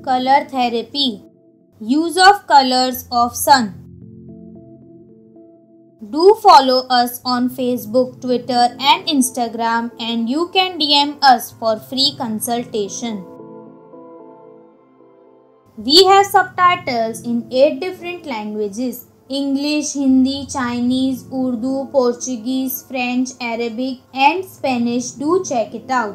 Color therapy. Use of colors of sun. Do follow us on Facebook, Twitter and Instagram, and you can DM us for free consultation. We have subtitles in 8 different languages: English, Hindi, Chinese, Urdu, Portuguese, French, Arabic and Spanish. Do check it out.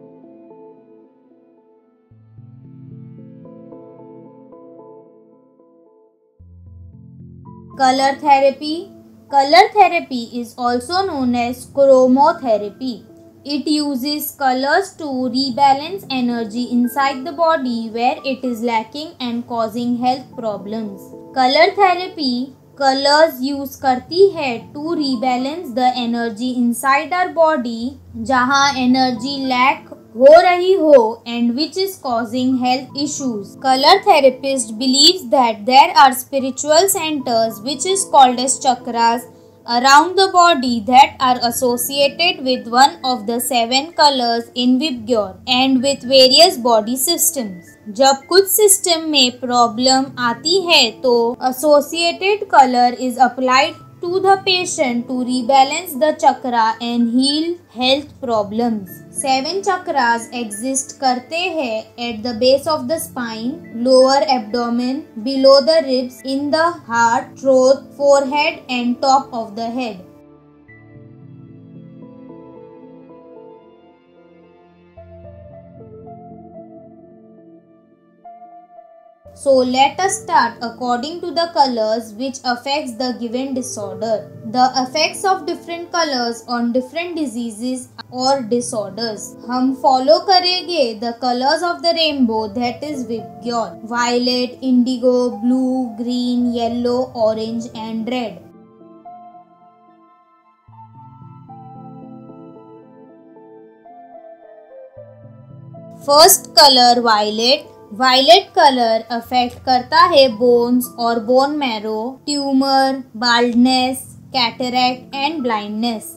Color therapy. Color therapy is also known as chromotherapy. It uses colors to rebalance energy inside the body where it is lacking and causing health problems. Color therapy colors use करती है to rebalance the energy inside our body जहाँ energy lack हो रही हो and which is causing health issues. Color therapist believes that there are spiritual centers which is called as chakras around the body that are associated with one of the 7 colors in Vibgyor and with various body systems. जब कुछ system में problem आती है तो associated color is applied to the patient to rebalance the chakra and heal health problems. 7 chakras exist करते हैं at the base of the spine, lower abdomen, below the ribs, in the heart, throat, forehead and top of the head. So let us start according to the colors which affects the given disorder. The effects of different colors on different diseases or disorders. हम follow करेंगे the colors of the rainbow, that is Vibgyor: violet, indigo, blue, green, yellow, orange and red. First color violet. Violet colour affect करता है bones और bone marrow, tumour, baldness, cataract and blindness.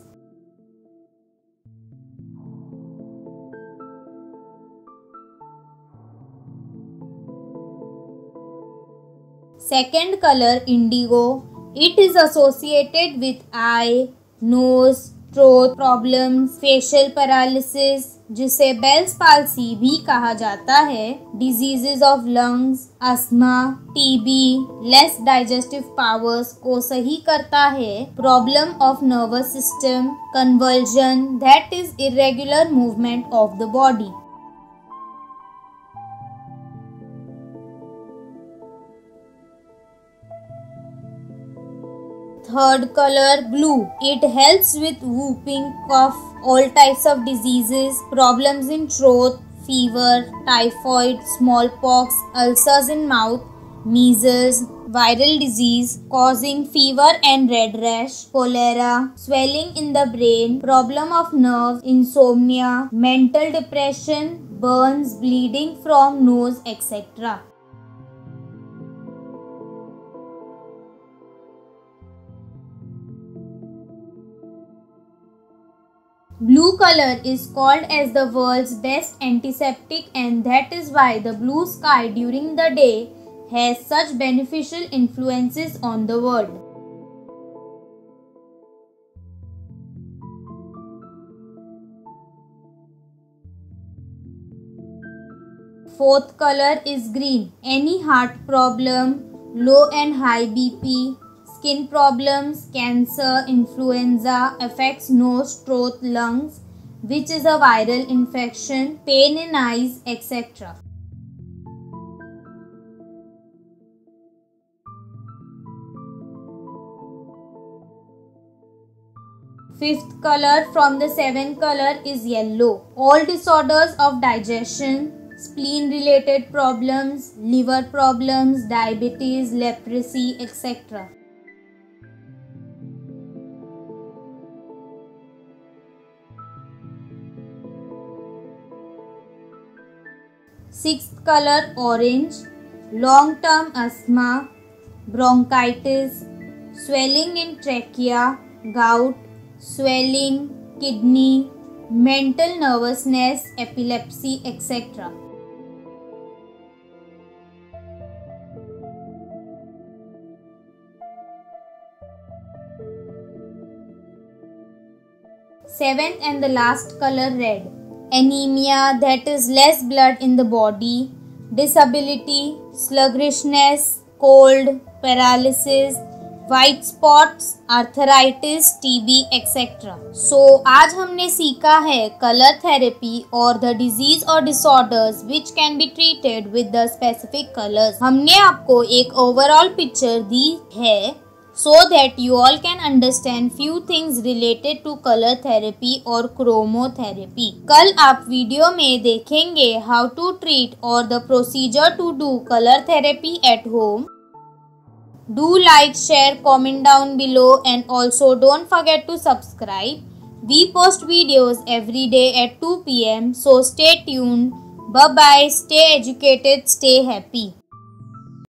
Second colour indigo. It is associated with eye, nose, throat problems, facial paralysis जिसे Bell's palsy भी कहा जाता है, diseases of lungs, asthma, TB, less digestive powers को सही करता है, problem of nervous system, conversion that is irregular movement of the body. Third color blue. It helps with whooping cough, all types of diseases, problems in throat, fever, typhoid, smallpox, ulcers in mouth, measles, viral disease causing fever and red rash, cholera, swelling in the brain, problem of nerves, insomnia, mental depression, burns, bleeding from nose, etc. Blue color is called as the world's best antiseptic, and that is why the blue sky during the day has such beneficial influences on the world. Fourth color is green. Any heart problem, low and high BP, skin problems, cancer, influenza affects nose, throat, lungs, which is a viral infection, pain in eyes, etc. Fifth color from the 7 color is yellow. All disorders of digestion, spleen related problems, liver problems, diabetes, leprosy, etc. Sixth color orange. Long-term asthma, bronchitis, swelling in trachea, gout, swelling, kidney, mental nervousness, epilepsy, etc. Seventh and the last color, red. Anemia, that is less blood in the body. Disability, sluggishness, cold, paralysis, white spots, arthritis, TB, etc. So आज हमने सीखा है colour therapy और the disease और disorders which can be treated with the specific colours. हमने आपको एक overall picture दी है so that you all can understand few things related to color therapy or chromotherapy. कल आप वीडियो में देखेंगे how to treat or the procedure to do color therapy at home. Do like, share, comment down below and also don't forget to subscribe. We post videos every day at 2 p.m. so stay tuned. Bye bye. Stay educated. Stay happy.